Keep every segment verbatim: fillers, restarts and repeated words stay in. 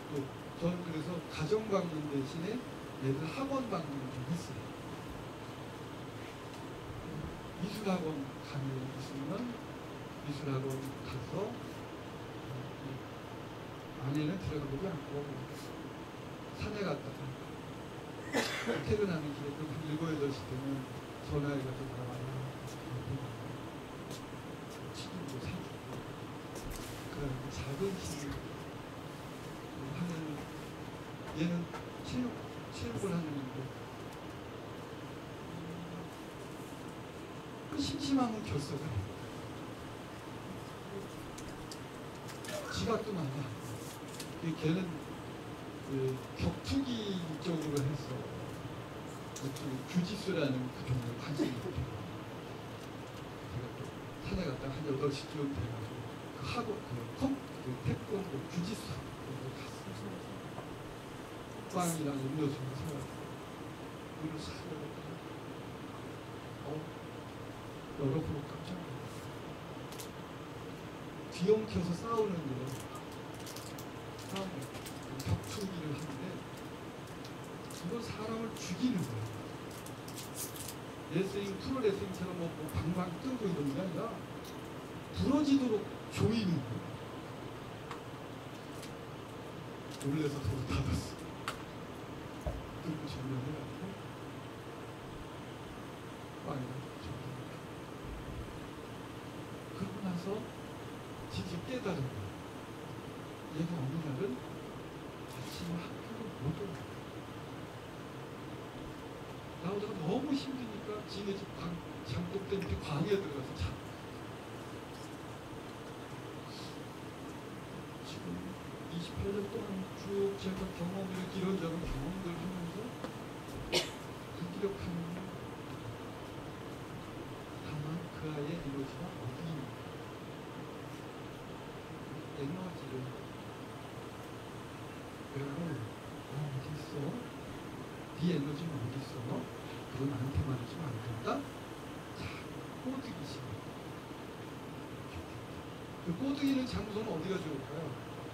또 저는 그래서 가정 방문 대신에 애들 학원 방문을 좀 했어요. 미술학원 가면 있으면 미술학원 가서 안에는 들어가보지 않고 산에 갔다가 퇴근하는 길에 한 일곱, 여덟 시 되면 전화해가지고 나와요. 치킨도 사주고 그런 작은 시를 하는, 얘는 체육, 체육을 하는 건데 심심하면 결석을 해. 지각도 많아. 걔는 그 격투기 쪽으로 해서 규지수라는 그 종류에 관심이 있대요. 제가 또 산에 갔다가 한 여덟 시쯤 돼가지고 그 하고 그 컴, 그 태권도 규지수 갔어요. 빵이랑 음료수를 사가지고 물을 사가지고 어, 열어보고 깜짝 놀랐어요. 뒤엉켜서 싸우는데 싸우는 격투기를 하는데 이건 사람을 죽이는 거예요. 레슬링, 프로레슬링처럼 뭐, 뭐 방방 뜨고 이런 게 아니라 부러지도록 조이는 거예요. 놀래서 서로 닫았어. 그리고 전면해가지고 빵이랑 전면. 그러고 나서 직접 깨달은 거예요. 얘가 어느 날은 아침에 학교를 못 오고 나오다가 너무 힘드니까 지네 집 장독대 밑에 광야에 들어가서 자. 지금 이십팔 년 동안 쭉 제가 경험을, 이런저런 경험들을 하면서 무기력하는 다만 그 아이의 에너지가 어디 있는가. 에너지를 그러고 어, 어디 있어? 네 에너지는 어디 있어? 그거 나한테 말해주면 안 된다? 자, 꼬드기 시작. 그 꼬드기는 장소는 어디가 좋을까요?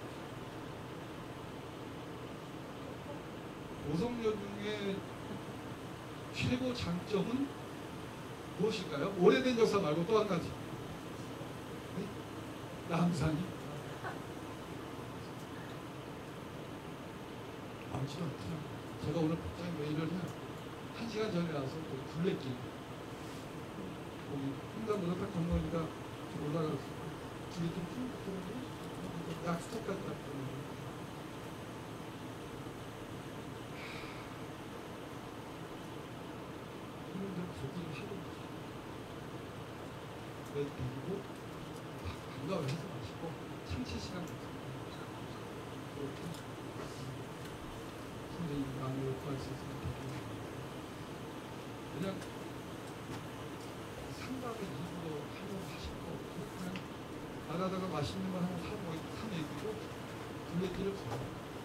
오성여중의 최고 장점은 무엇일까요? 오래된 역사 말고 또 한 가지. 네? 남산이 많지 않더라고요. 제가 오늘 복장이 왜 이러냐? 한 시간 전에 와서 또 둘레길 거기 횡단보도 딱 건너니까 올라가서 뒤에 좀 쭉 약수터까지 갔거든요. 그런데 거기를 하고 있어요. 그래서 데리고 반가워 해서 마시고 상체 시간 같은 거 선생님 마음을 구할 수 있으면 되겠네요. 그냥 상담을 일부러 하려고 하실 거 없고 그냥 나가다가 맛있는 거 하나 사고 사먹이고 둘레길을 걸어.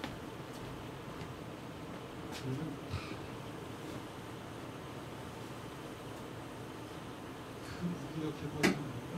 그러면 다 그 무기력해 보이는